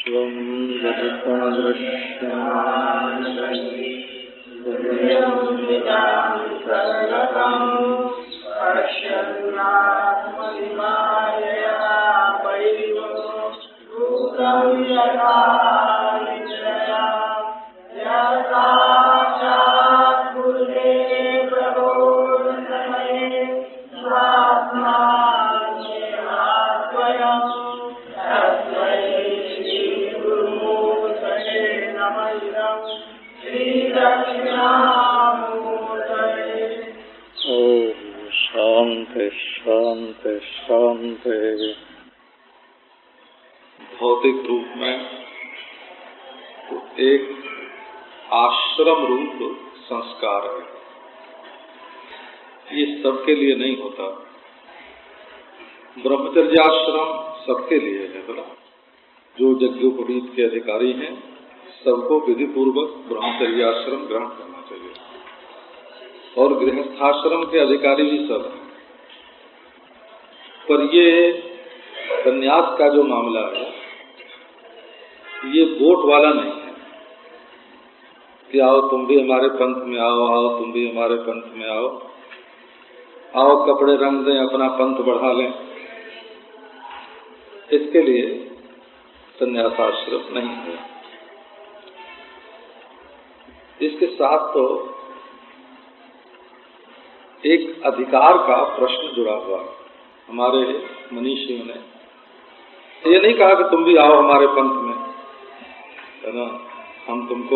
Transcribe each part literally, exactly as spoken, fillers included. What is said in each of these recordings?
स्वं शांति शांति शांति। भौतिक रूप में तो एक आश्रम रूप संस्कार है, ये सबके लिए नहीं होता। ब्रह्मचर्य आश्रम सबके लिए है बोला, जो यज्ञोपवीत के अधिकारी हैं सबको विधि पूर्वक ब्रह्मचर्य आश्रम ग्रहण करना चाहिए, और गृहस्थाश्रम के अधिकारी भी सब हैं। पर ये संन्यास का जो मामला है ये वोट वाला नहीं है कि आओ तुम भी हमारे पंथ में आओ, आओ तुम भी हमारे पंथ में आओ, आओ कपड़े रंग दें, अपना पंथ बढ़ा लें। इसके लिए संन्यासाश्रम नहीं है। इसके साथ तो एक अधिकार का प्रश्न जुड़ा हुआ है। हमारे मनीषियों ने ये नहीं कहा कि तुम भी आओ हमारे पंथ में, है ना, हम तुमको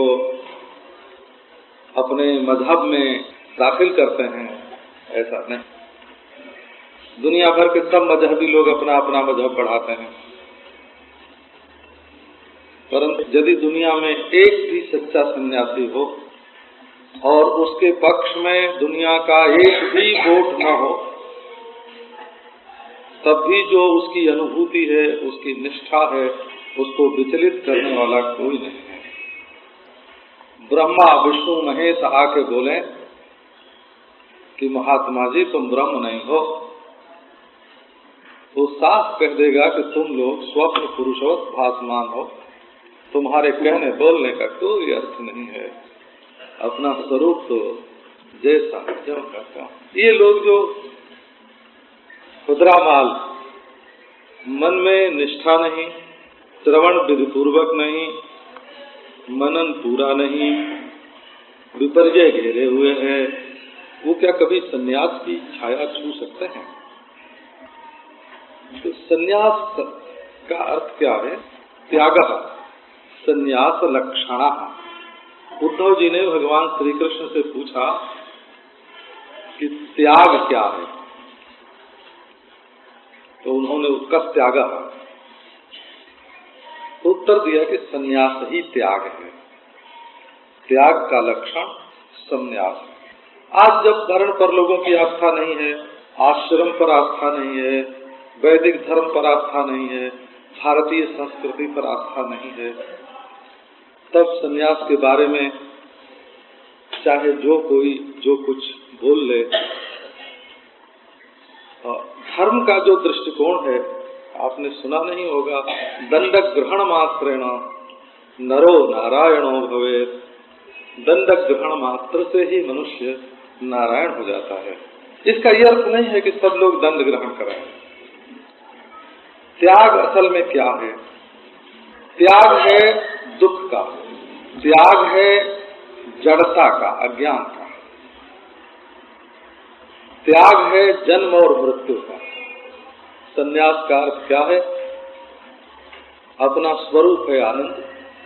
अपने मजहब में दाखिल करते हैं, ऐसा नहीं। दुनिया भर के सब मजहबी लोग अपना अपना मजहब बढ़ाते हैं, परंतु यदि दुनिया में एक भी सच्चा सन्यासी हो और उसके पक्ष में दुनिया का एक भी वोट न हो, तब भी जो उसकी अनुभूति है, उसकी निष्ठा है, उसको विचलित करने वाला कोई नहीं है। ब्रह्मा विष्णु महेश आके बोले कि महात्मा जी तुम ब्रह्म नहीं हो, तो साफ कह देगा कि तुम लोग स्वप्न पुरुषवत भासमान हो, तुम्हारे कहने बोलने का कोई अर्थ नहीं है, अपना स्वरूप तो जैसा जब करता। ये लोग जो खुदरा माल, मन में निष्ठा नहीं, श्रवण विधि पूर्वक नहीं, मनन पूरा नहीं, विपर्जय घेरे हुए हैं, वो क्या कभी सन्यास की छाया छू सकते हैं? तो सन्यास का अर्थ क्या है? त्यागः सन्यास लक्षणः। उद्धव जी ने भगवान श्री कृष्ण से पूछा कि त्याग क्या है, तो उन्होंने उसका त्याग उत्तर दिया कि सन्यास ही त्याग है। त्याग का लक्षण सन्यास। आज जब धर्म पर लोगों की आस्था नहीं है, आश्रम पर आस्था नहीं है, वैदिक धर्म पर आस्था नहीं है, भारतीय संस्कृति पर आस्था नहीं है, तब सन्यास के बारे में चाहे जो कोई जो कुछ बोल ले। धर्म का जो दृष्टिकोण है, आपने सुना नहीं होगा, दंड ग्रहण मात्रेण नरो नारायणो भवेत्। दंड ग्रहण मात्र से ही मनुष्य नारायण हो जाता है। इसका यह अर्थ नहीं है कि सब लोग दंड ग्रहण करें। त्याग असल में क्या है? त्याग है दुख का, त्याग है जड़ता का, अज्ञान का, त्याग है जन्म और मृत्यु का। संन्यास का अर्थ क्या है? अपना स्वरूप है आनंद,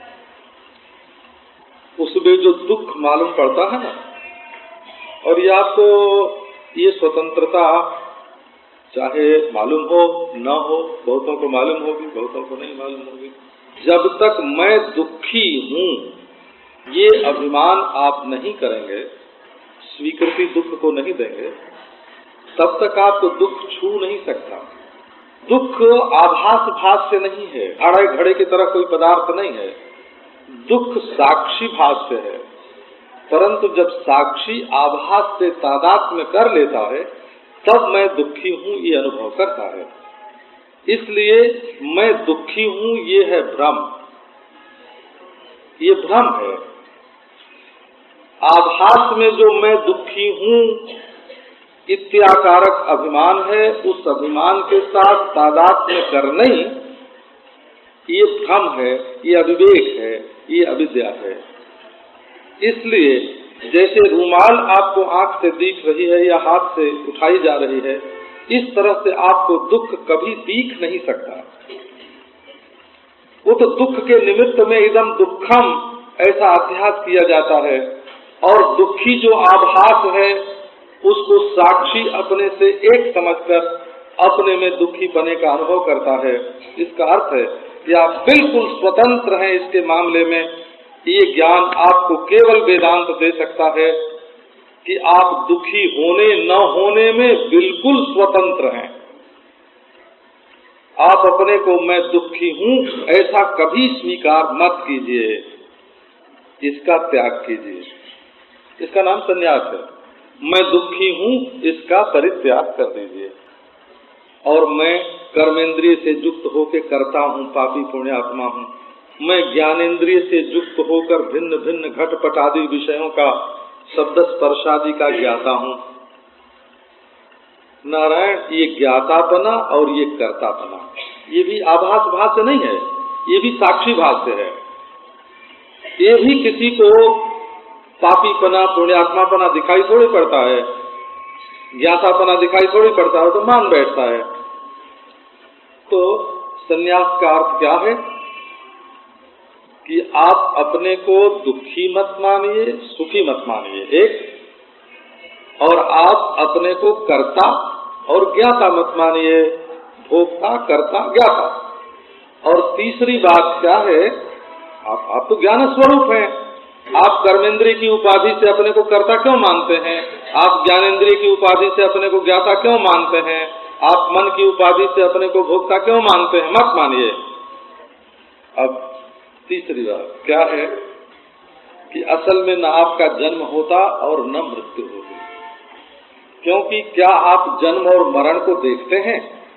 उसमें जो दुख मालूम पड़ता है ना, और या तो ये स्वतंत्रता चाहे मालूम हो न हो, बहुतों को मालूम होगी, बहुतों को नहीं मालूम होगी। जब तक मैं दुखी हूँ ये अभिमान आप नहीं करेंगे, स्वीकृति दुख को नहीं देंगे, तब तक आपको दुख छू नहीं सकता। दुख आभास भास से नहीं है, घड़े घड़े की तरह कोई पदार्थ नहीं है। दुख साक्षी भास से है, परंतु जब साक्षी आभास से तादात्म्य कर लेता है तब मैं दुखी हूँ ये अनुभव करता है। इसलिए मैं दुखी हूँ ये है भ्रम, ये भ्रम है। आभास में जो मैं दुखी हूँ इत्याकारक अभिमान है, उस अभिमान के साथ तादात्म्य करना ही ये भ्रम है, ये अविवेक है, ये अविद्या है। इसलिए जैसे रूमाल आपको आंख से दिख रही है या हाथ से उठाई जा रही है, इस तरह से आपको दुख कभी दिख नहीं सकता। वो तो दुख के निमित्त में एकदम दुखम ऐसा अध्यास किया जाता है, और दुखी जो आभास है उसको साक्षी अपने से एक समझकर अपने में दुखी बने का अनुभव करता है। इसका अर्थ है कि आप बिल्कुल स्वतंत्र हैं इसके मामले में। ये ज्ञान आपको केवल वेदांत दे सकता है कि आप दुखी होने न होने में बिल्कुल स्वतंत्र हैं। आप अपने को मैं दुखी हूँ ऐसा कभी स्वीकार मत कीजिए, इसका त्याग कीजिए। इसका नाम संन्यास है। मैं दुखी हूँ इसका परित्याग कर दीजिए। और मैं कर्मेंद्रिय से युक्त होकर करता हूँ, पापी पुण्यात्मा हूँ। मैं ज्ञानेंद्रिय से युक्त होकर भिन्न भिन्न घटपट आदि विषयों का शब्द स्पर्शादि का ज्ञाता हूँ। नारायण, ये ज्ञातापना और ये कर्तापना, ये भी आभास भाष्य नहीं है, ये भी साक्षी भाष्य है। ये भी किसी को पापीपना पुण्यात्मापना दिखाई थोड़ी पड़ता है, ज्ञातापना दिखाई थोड़ी पड़ता है, तो मान बैठता है। तो संन्यास का अर्थ क्या है कि आप अपने को दुखी मत मानिए, सुखी मत मानिए, एक। और आप अपने को कर्ता और ज्ञाता मत मानिए, भोक्ता कर्ता ज्ञाता। और तीसरी बात क्या है, आप आप तो ज्ञान स्वरूप हैं। आप कर्मेंद्रिय की उपाधि से अपने को कर्ता क्यों मानते हैं? आप ज्ञानेंद्रिय की उपाधि से अपने को ज्ञाता क्यों मानते हैं? आप मन की उपाधि से अपने को भोक्ता क्यों मानते हैं? मत मानिए। अब तीसरी बात क्या है कि असल में न आपका जन्म होता और न मृत्यु होती, क्योंकि क्या आप जन्म और मरण को देखते हैं?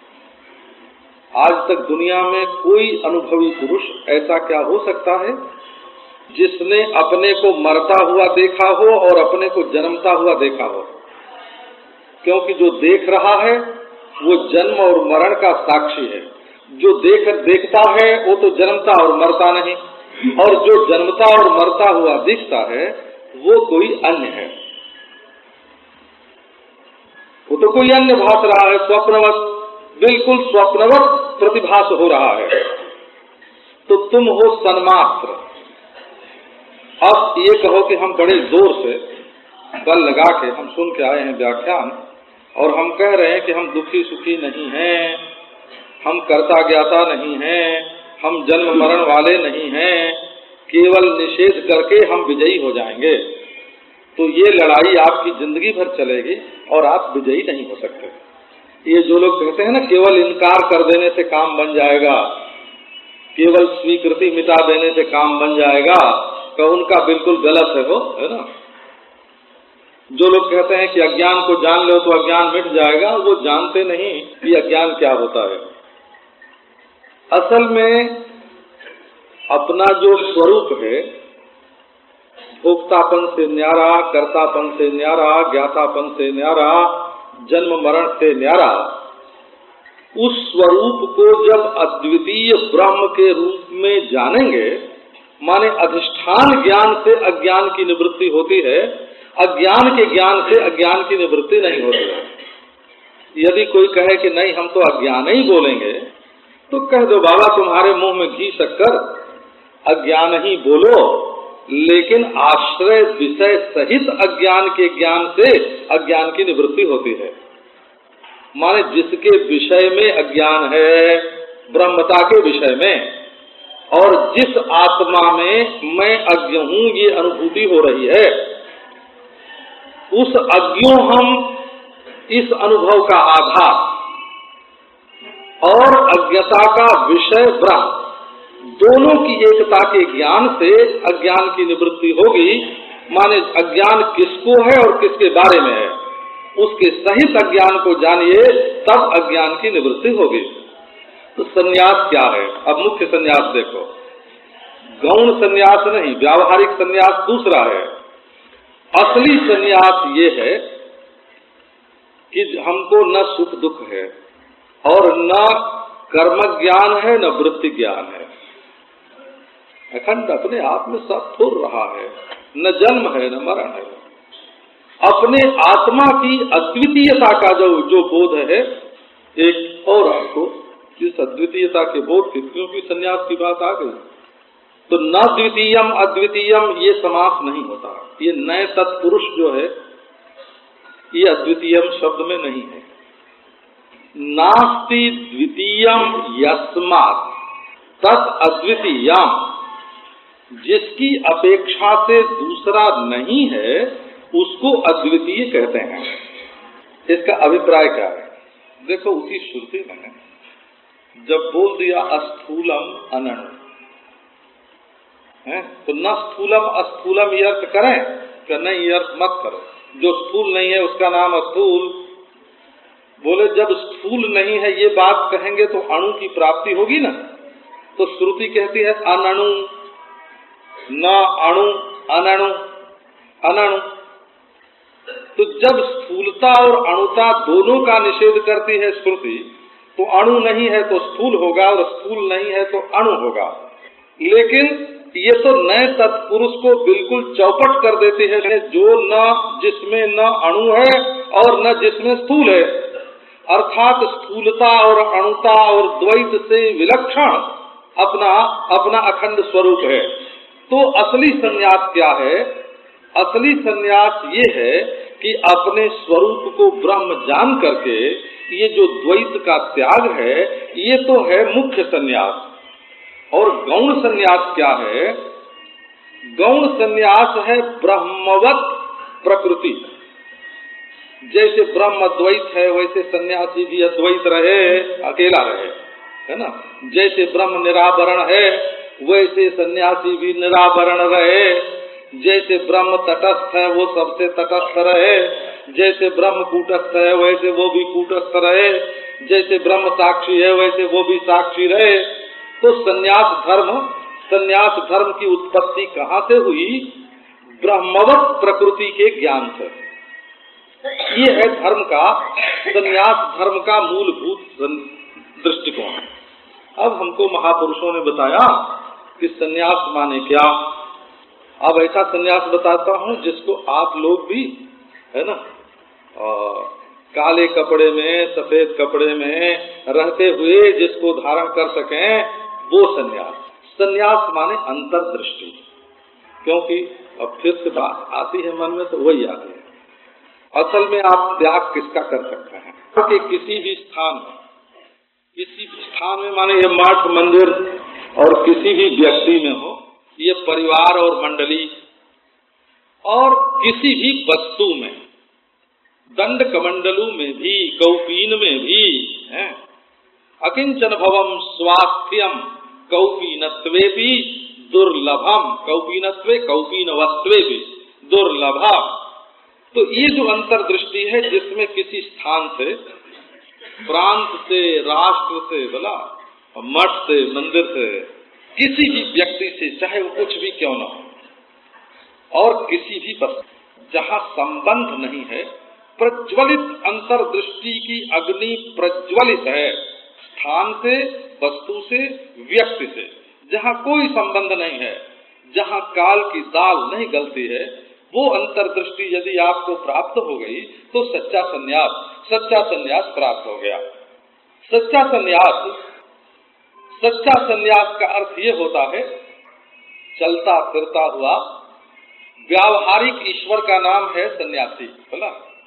आज तक दुनिया में कोई अनुभवी पुरुष ऐसा क्या हो सकता है जिसने अपने को मरता हुआ देखा हो और अपने को जन्मता हुआ देखा हो? क्योंकि जो देख रहा है वो जन्म और मरण का साक्षी है। जो देख देखता है वो तो जन्मता और मरता नहीं, और जो जन्मता और मरता हुआ दिखता है वो कोई अन्य है, वो तो कोई अन्य भास रहा है, स्वप्नवत, बिल्कुल स्वप्नवत प्रतिभास हो रहा है। तो तुम हो सन्मात्र। अब ये कहो कि हम बड़े जोर से बल लगा के हम सुन के आए हैं व्याख्यान, और हम कह रहे हैं कि हम दुखी सुखी नहीं हैं, हम कर्ता ज्ञाता नहीं हैं, हम जन्म मरण वाले नहीं हैं, केवल निषेध करके हम विजयी हो जाएंगे। तो ये लड़ाई आपकी जिंदगी भर चलेगी और आप विजयी नहीं हो सकते। ये जो लोग कहते हैं ना केवल इनकार कर देने से काम बन जाएगा, केवल स्वीकृति मिटा देने से काम बन जाएगा, तो उनका बिल्कुल गलत है वो, है ना। जो लोग कहते हैं कि अज्ञान को जान लो तो अज्ञान मिट जाएगा, वो जानते नहीं कि अज्ञान क्या होता है। असल में अपना जो स्वरूप है, भोक्तापन से न्यारा, कर्तापन से न्यारा, ज्ञातापन से न्यारा, जन्म मरण से न्यारा, उस स्वरूप को जब अद्वितीय ब्रह्म के रूप में जानेंगे, माने अधिष्ठान ज्ञान से अज्ञान की निवृत्ति होती है, अज्ञान के ज्ञान से अज्ञान की निवृत्ति नहीं होती है। यदि कोई कहे कि नहीं हम तो अज्ञान ही बोलेंगे, तो कह दो बाबा तुम्हारे मुंह में घी शक्कर, अज्ञान ही बोलो, लेकिन आश्रय विषय सहित अज्ञान के ज्ञान से अज्ञान की निवृत्ति होती है। माने जिसके विषय में अज्ञान है, ब्रह्मता के विषय में, और जिस आत्मा में मैं अज्ञ हूँ ये अनुभूति हो रही है, उस अज्ञो हम इस अनुभव का आधार और अज्ञता का विषय ब्रह्म, दोनों की एकता के ज्ञान से अज्ञान की निवृत्ति होगी। माने अज्ञान किसको है और किसके बारे में है, उसके सहित अज्ञान को जानिए, तब अज्ञान की निवृत्ति होगी। तो संन्यास क्या है? अब मुख्य संन्यास देखो। गौण सन्यास नहीं, व्यावहारिक सन्यास दूसरा है। असली सन्यास ये है कि हमको न सुख दुख है और न कर्म ज्ञान है न वृत्ति ज्ञान है, अखंड अपने आप में सब फुर रहा है, न जन्म है न मरण है। अपने आत्मा की अद्वितीयता का जो जो बोध है, एक और आपको इस अद्वितीयता के बोध की, क्योंकि सन्यास की बात आ गई तो न द्वितीयम अद्वितीयम ये समास नहीं होता। ये नए तत्पुरुष जो है ये अद्वितीयम शब्द में नहीं है। नास्ति द्वितीयम यस्मात् तत् अद्वितीयम, जिसकी अपेक्षा से दूसरा नहीं है उसको अद्वितीय कहते हैं। इसका अभिप्राय क्या है? देखो उसी श्रुति में जब बोल दिया अस्थूलम अनणु है, तो न स्थूलम अस्थूलम ये अर्थ करें कि नहीं, ये अर्थ मत करो, जो स्थूल नहीं है उसका नाम अस्थूल। बोले जब स्थूल नहीं है ये बात कहेंगे तो अणु की प्राप्ति होगी ना, तो श्रुति कहती है अनणु, न अणु अनणु अनणु। तो जब स्थूलता और अणुता दोनों का निषेध करती है श्रुति, तो अणु नहीं है तो स्थूल होगा और स्थूल नहीं है तो अणु होगा। लेकिन ये तो नए तत्पुरुष को बिल्कुल चौपट कर देती है, जो न जिसमें न अणु है और न जिसमें स्थूल है, अर्थात स्थूलता और अणुता और द्वैत से विलक्षण अपना अपना अखंड स्वरूप है। तो असली सन्यास क्या है? असली सन्यास ये है कि अपने स्वरूप को ब्रह्म जान करके ये जो द्वैत का त्याग है, ये तो है मुख्य सन्यास। और गौण सन्यास क्या है? गौण सन्यास है ब्रह्मवत प्रकृति। जैसे ब्रह्म द्वैत है वैसे सन्यासी भी अद्वैत रहे, अकेला रहे, है ना। जैसे ब्रह्म निरावरण है वैसे सन्यासी भी निरावरण रहे। जैसे ब्रह्म तटस्थ है वो सबसे तटस्थ रहे। जैसे ब्रह्म कूटस्थ है वैसे वो भी कूटस्थ रहे। जैसे ब्रह्म साक्षी है वैसे वो भी साक्षी रहे। तो सन्यास धर्म सन्यास धर्म की उत्पत्ति कहाँ से हुई? ब्रह्मवत प्रकृति के ज्ञान से। ये है धर्म का, सन्यास धर्म का मूलभूत दृष्टिकोण। अब हमको महापुरुषों ने बताया कि सन्यास माने क्या। अब ऐसा सन्यास बताता हूँ जिसको आप लोग भी, है ना, आ, काले कपड़े में सफेद कपड़े में रहते हुए जिसको धारण कर सकें, वो सन्यास। सन्यास माने अंतर्दृष्टि। क्योंकि अब फिर से बात आती है मन में तो वही आती है, असल में आप त्याग किसका कर सकते हैं? कि किसी भी स्थान में, किसी भी स्थान में माने ये मठ मंदिर और किसी भी व्यक्ति में हो, ये परिवार और मंडली और किसी भी वस्तु में, दंड कमंडलू में भी, कौपीन में भी है, अकिंचन भवम स्वास्थ्यम कौपीनत्वे भी दुर्लभम, कौपीनत्वे कौपीनवत्वे भी दुर्लभम। तो ये जो अंतर्दृष्टि है जिसमें किसी स्थान से, प्रांत से, राष्ट्र से, बोला मठ से, मंदिर से, किसी भी व्यक्ति से, चाहे वो कुछ भी क्यों ना हो, और किसी भी वस्तु जहाँ संबंध नहीं है, प्रज्वलित अंतर्दृष्टि की अग्नि प्रज्वलित है स्थान से, वस्तु से, व्यक्ति से, जहाँ कोई संबंध नहीं है, जहाँ काल की दाल नहीं गलती है, वो अंतर्दृष्टि यदि आपको प्राप्त हो गई तो सच्चा सन्यास सच्चा सन्यास प्राप्त हो गया। सच्चा सन्यास सच्चा सन्यास का अर्थ ये होता है, चलता फिरता हुआ व्यावहारिक ईश्वर का नाम है सन्यासी। बोला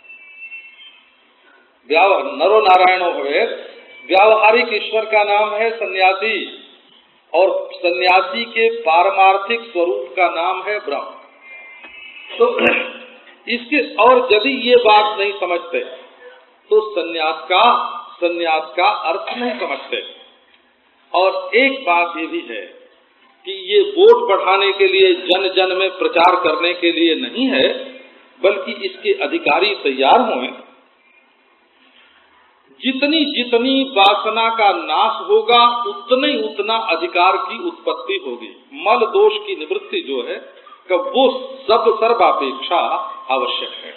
व्याव नरो नारायणो भवेत्, व्यावहारिक ईश्वर का नाम है सन्यासी, और सन्यासी के पारमार्थिक स्वरूप का नाम है ब्रह्म। तो इसके, और यदि ये बात नहीं समझते तो सन्यास का सन्यास का अर्थ नहीं समझते। और एक बात ये भी है कि ये वोट बढ़ाने के लिए, जन जन में प्रचार करने के लिए नहीं है, बल्कि इसके अधिकारी तैयार हुए। जितनी जितनी वासना का नाश होगा उतने उतना अधिकार की उत्पत्ति होगी। मल दोष की निवृत्ति जो है वो सब सर्वापेक्षा आवश्यक है।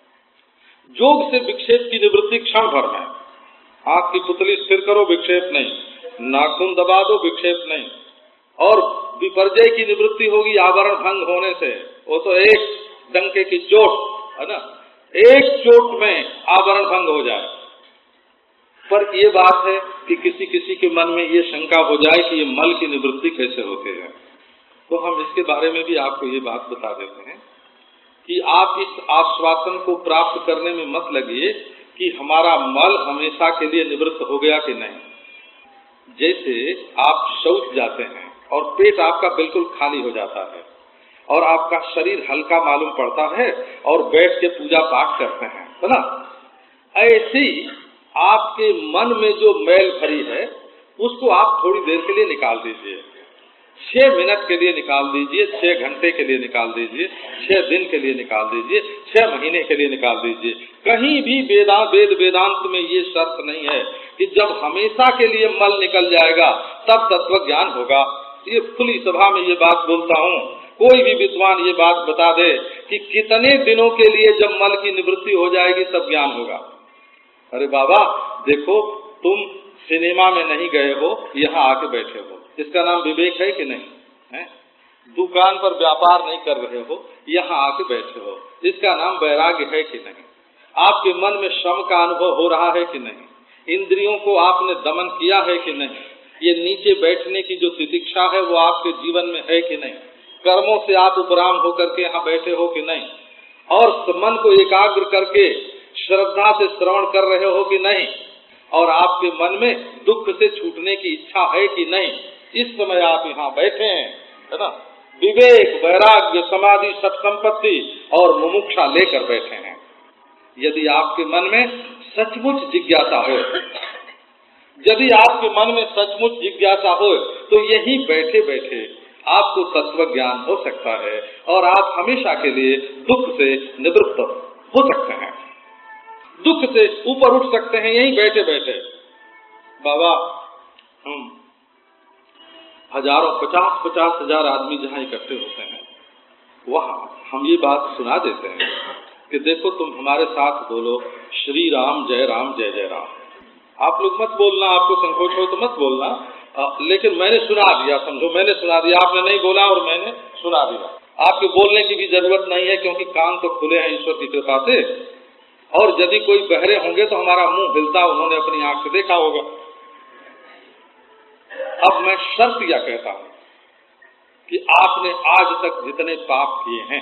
जोग से विक्षेप की निवृत्ति क्षण भर में, आंख की पुतली स्थिर करो विक्षेप नहीं, नाखून दबा दो विक्षेप नहीं, और विपर्जय की निवृत्ति होगी आवरण भंग होने से, वो तो एक डंके की चोट है ना, एक चोट में आवरण भंग हो जाए। पर ये बात है कि किसी किसी के मन में ये शंका हो जाए कि ये मल की निवृत्ति कैसे होती है, तो हम इसके बारे में भी आपको ये बात बता देते हैं कि आप इस आश्वासन को प्राप्त करने में मत लगिए कि हमारा मल हमेशा के लिए निवृत्त हो गया कि नहीं। जैसे आप शौच जाते हैं और पेट आपका बिल्कुल खाली हो जाता है और आपका शरीर हल्का मालूम पड़ता है और बैठ के पूजा पाठ करते हैं, है ना, ऐसे आपके मन में जो मैल भरी है उसको आप थोड़ी देर के लिए निकाल दीजिए। छह मिनट के लिए निकाल दीजिए, छह घंटे के लिए निकाल दीजिए, छह दिन के लिए निकाल दीजिए, छह महीने के लिए निकाल दीजिए। कहीं भी वेदा वेद वेदांत में ये शर्त नहीं है कि जब हमेशा के लिए मल निकल जाएगा तब तत्व ज्ञान होगा। ये खुली सभा में ये बात बोलता हूँ, कोई भी विद्वान ये बात बता दे कि कितने दिनों के लिए जब मल की निवृत्ति हो जाएगी तब ज्ञान होगा। अरे बाबा देखो, तुम सिनेमा में नहीं गए हो, यहाँ आके बैठे हो, इसका नाम विवेक है कि नहीं है? दुकान पर व्यापार नहीं कर रहे हो, यहाँ आके बैठे हो, इसका नाम वैराग्य है कि नहीं? आपके मन में श्रम का अनुभव हो रहा है कि नहीं? इंद्रियों को आपने दमन किया है कि नहीं? ये नीचे बैठने की जो तितिक्षा है वो आपके जीवन में है कि नहीं? कर्मों से आप उपराम होकर के यहाँ बैठे हो कि नहीं? और मन को एकाग्र करके श्रद्धा से श्रवण कर रहे हो कि नहीं? और आपके मन में दुख से छूटने की इच्छा है कि नहीं? इस समय आप यहाँ बैठे हैं, है ना, विवेक, वैराग्य, समाधि, सत्संपत्ति और मुमुक्षा लेकर बैठे हैं। यदि आपके मन में सचमुच जिज्ञासा हो, यदि आपके मन में सचमुच जिज्ञासा हो तो यही बैठे बैठे आपको तत्व ज्ञान हो सकता है और आप हमेशा के लिए दुख से निवृत्त हो सकते हैं, दुख से ऊपर उठ सकते हैं यहीं बैठे बैठे। बाबा हम हजारों पचास पचास हजार आदमी जहाँ इकट्ठे होते हैं वहाँ हम ये बात सुना देते हैं कि देखो तुम हमारे साथ बोलो श्री राम जय राम जय जय राम। आप लोग मत बोलना, आपको संकोच हो तो मत बोलना, आ, लेकिन मैंने सुना दिया, समझो मैंने सुना दिया, आपने नहीं बोला और मैंने सुना दिया। आपके बोलने की भी जरूरत नहीं है क्योंकि कान तो खुले हैं ईश्वर की कृपा से, और यदि कोई बहरे होंगे तो हमारा मुंह हिलता उन्होंने अपनी आंख से देखा होगा। अब मैं शर्त यह कहता हूं कि आपने आज तक जितने पाप किए हैं,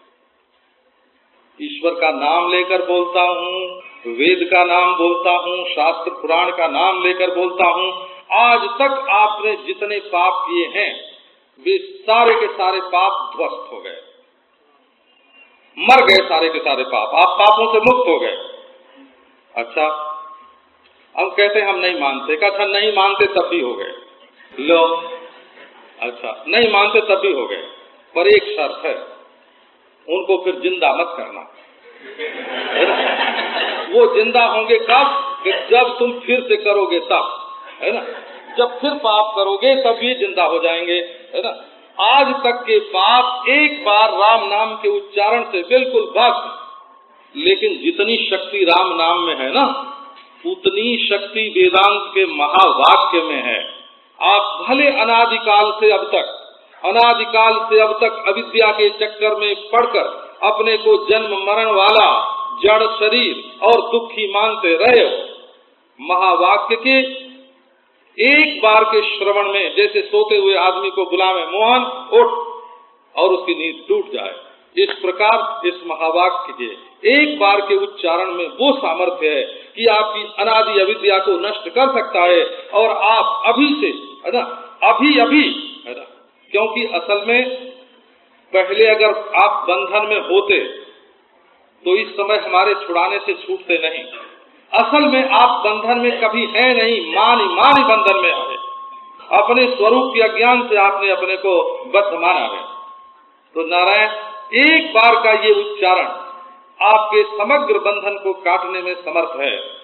ईश्वर का नाम लेकर बोलता हूं, वेद का नाम बोलता हूं, शास्त्र पुराण का नाम लेकर बोलता हूं, आज तक आपने जितने पाप किए हैं वे सारे के सारे पाप ध्वस्त हो गए, मर गए सारे के सारे पाप, आप पापों से मुक्त हो गए। अच्छा, हम कहते हम नहीं मानते, अच्छा नहीं मानते तब भी हो गए, लो अच्छा नहीं मानते तब भी हो गए, पर एक शर्त है, उनको फिर जिंदा मत करना। वो जिंदा होंगे कब? कि जब तुम फिर से करोगे तब, है ना, जब फिर पाप करोगे तब ये जिंदा हो जाएंगे, है ना। आज तक के पाप एक बार राम नाम के उच्चारण से बिल्कुल भस्म, लेकिन जितनी शक्ति राम नाम में है ना उतनी शक्ति वेदांत के महावाक्य में है। आप भले अनादिकाल से अब तक अनादिकाल से अब तक अविद्या के चक्कर में पड़कर अपने को जन्म मरण वाला जड़ शरीर और दुखी मानते रहे हो, महावाक्य के एक बार के श्रवण में जैसे सोते हुए आदमी को बुलावे मोहन उठ और उसकी नींद टूट जाए, इस प्रकार इस महावाक्य के एक बार के उच्चारण में वो सामर्थ्य है कि आपकी अनादि अविद्या को नष्ट कर सकता है और आप अभी से, है ना, अभी अभी, है ना, क्योंकि असल में पहले अगर आप बंधन में होते तो इस समय हमारे छुड़ाने से छूटते नहीं। असल में आप बंधन में कभी है नहीं, मानी मानी बंधन में आए, अपने स्वरूप के अज्ञान से आपने अपने को बद्ध माना है। तो नारायण एक बार का ये उच्चारण आपके समग्र बंधन को काटने में समर्थ है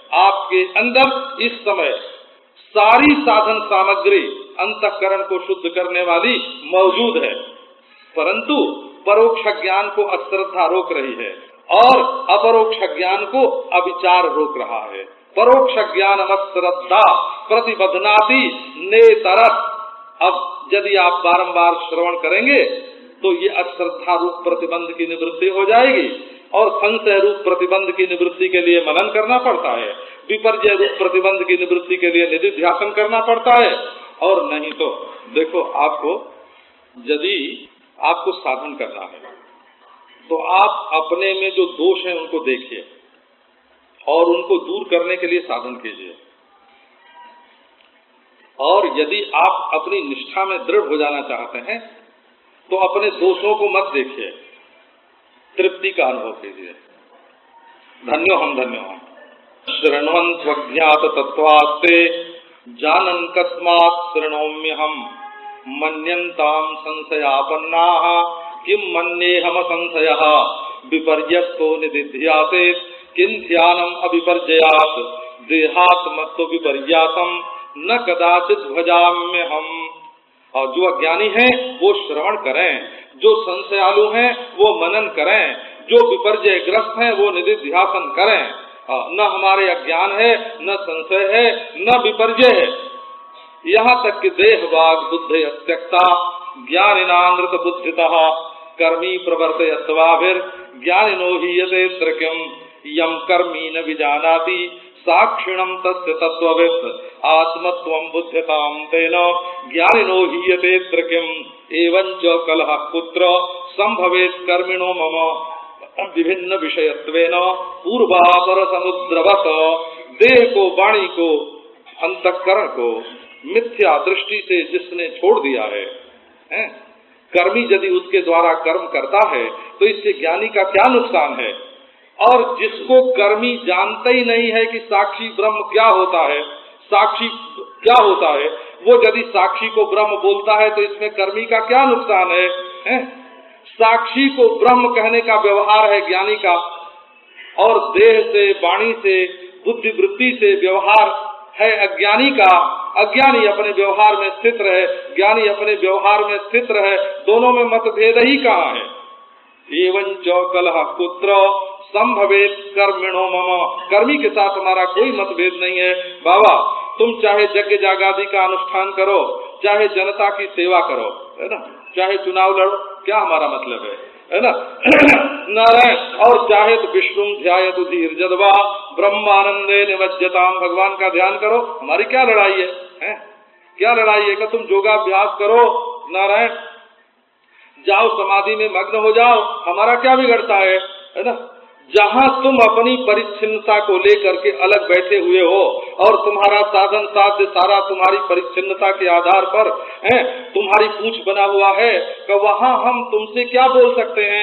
आपके अंदर इस समय सारी साधन सामग्री अंतःकरण को शुद्ध करने वाली मौजूद है, परंतु परोक्ष ज्ञान को अश्रद्धा रोक रही है और अपरोक्ष ज्ञान को अविचार रोक रहा है। परोक्ष ज्ञान अश्रद्धा प्रतिबद्धनाति नेतरत। अब यदि आप बारंबार श्रवण करेंगे तो ये अश्रद्धा रूप प्रतिबंध की निवृत्ति हो जाएगी और संशय रूप प्रतिबंध की निवृत्ति के लिए मनन करना पड़ता है, विपर्जय रूप प्रतिबंध की निवृत्ति के लिए निधिध्यासन करना पड़ता है। और नहीं तो देखो, आपको यदि आपको साधन करना है तो आप अपने में जो दोष हैं उनको देखिए और उनको दूर करने के लिए साधन कीजिए। और यदि आप अपनी निष्ठा में दृढ़ हो जाना चाहते हैं तो अपने दोषों को मत देखिए, तृप्ति का अनुभव कीजिए। धन्यो हम धन्यो हम शृण्वन् स्वज्ञात तत्त्वास्ते जानन् कस्मात् शृणोम्य हम मन्यन्ताम् संशयापन्नाः किं मन्येऽहम संशयः विपर्यस्तो निदिध्यासेत् किं ध्यानम् अविपर्जयात् देहात्मत्व विपर्यासम् न कदाचित् भजाम्य हम। और जो अज्ञानी हैं वो श्रवण करें, जो संशयालु हैं वो मनन करें, जो विपर्जय ग्रस्त हैं वो निधिध्यासन करें। न हमारे अज्ञान है, न संशय है, न विपर्जय है। यहाँ तक कि देह वाग बुद्धि त्यक्ता ज्ञानिनानृत बुद्धितः कर्मी प्रवर्तयत्वाभिर ज्ञानिनो हीयते त्रिकम् यम कर्मी न विजानाति साक्षिणम तस्य तत्त्ववित् आत्मत्वं बुद्धितां तेन ज्ञानिनो हीयते त्रिकम् एवं च कलह कुत्र संभवेत् कर्मिणो मम विभिन्न विषयत्वेन पूर्वापर समुद्रवत। देह को, वाणी को, अंतःकरण को मिथ्या दृष्टि से जिसने छोड़ दिया है, है? कर्मी यदि उसके द्वारा कर्म करता है तो इससे ज्ञानी का क्या नुकसान है। और जिसको कर्मी जानता ही नहीं है कि साक्षी ब्रह्म क्या होता है, साक्षी क्या होता है, वो यदि साक्षी को ब्रह्म बोलता है तो इसमें कर्मी का क्या नुकसान है, है? साक्षी को ब्रह्म कहने का व्यवहार है ज्ञानी का, और देह से, वाणी से, बुद्धि वृत्ति से व्यवहार है अज्ञानी का। अज्ञानी अपने व्यवहार में स्थित रहे, ज्ञानी अपने व्यवहार में स्थित रहे, दोनों में मतभेद ही कहाँ है। एवं च कलह कुत्र संभवेत कर्मिणो मम। कर्मी के साथ हमारा कोई मतभेद नहीं है। बाबा, तुम चाहे यज्ञ जागादि का अनुष्ठान करो, चाहे जनता की सेवा करो, है ना, चाहे चुनाव लड़ो, क्या हमारा मतलब है, है ना नारायण। और चाहे तो विष्णु ध्यायतु धीर्जद्वा ब्रह्मानंदे निमज्जताम, भगवान का ध्यान करो, हमारी क्या लड़ाई है, है? क्या लड़ाई है कि तुम योगाभ्यास करो, नारायण, जाओ समाधि में मग्न हो जाओ, हमारा क्या बिगड़ता है, है ना। जहाँ तुम अपनी परिच्छिन्नता को लेकर के अलग बैठे हुए हो और तुम्हारा साधन साध्य सारा तुम्हारी परिच्छिन्नता के आधार पर है, तुम्हारी पूंछ बना हुआ है, कि वहाँ हम तुमसे क्या बोल सकते हैं।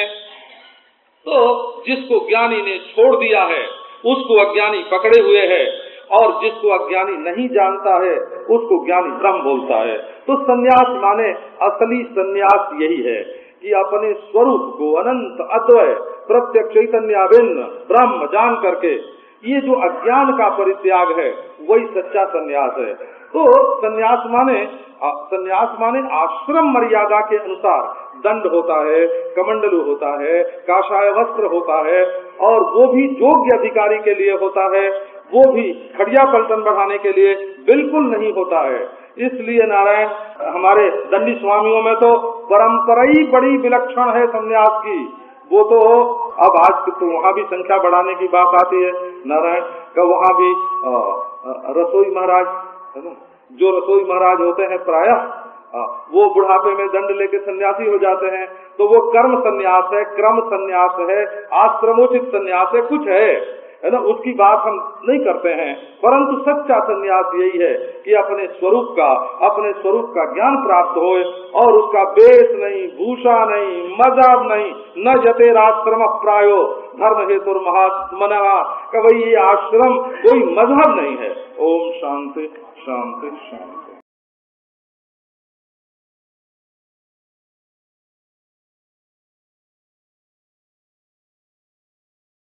तो जिसको ज्ञानी ने छोड़ दिया है उसको अज्ञानी पकड़े हुए है, और जिसको अज्ञानी नहीं जानता है उसको ज्ञानी ब्रह्म बोलता है। तो सन्यास माने असली सन्यास यही है कि अपने स्वरूप को अनंत अद्वय प्रत्यक्ष चैतन्याभिन्न ब्रह्म जान करके, ये जो अज्ञान का परित्याग है वही सच्चा सन्यास है। तो सन्यास माने सन्यास माने आश्रम मर्यादा के अनुसार दंड होता है, कमंडलू होता है, काषाय वस्त्र होता है, और वो भी योग्य अधिकारी के लिए होता है, वो भी खड़िया पलटन बढ़ाने के लिए बिल्कुल नहीं होता है। इसलिए नारायण, हमारे दंडी स्वामियों में तो परंपरा ही बड़ी विलक्षण है सन्यास की। वो तो अब आज तो वहाँ भी संख्या बढ़ाने की बात आती है नारायण, का वहाँ भी आ, आ, रसोई महाराज, है ना, जो रसोई महाराज होते हैं प्रायः वो बुढ़ापे में दंड लेके सन्यासी हो जाते हैं। तो वो कर्म सन्यास है, क्रम सन्यास है, आश्रमोचित सन्यास है, कुछ है, है ना, उसकी बात हम नहीं करते हैं। परंतु सच्चा सन्यास यही है कि अपने स्वरूप का अपने स्वरूप का ज्ञान प्राप्त होए, और उसका वेश नहीं, भूषा नहीं, मजहब नहीं, न जतेराश्रम प्रायो धर्म हेतु महात्मना, का भाई ये आश्रम कोई मजहब नहीं है। ओम शांति शांति शांति।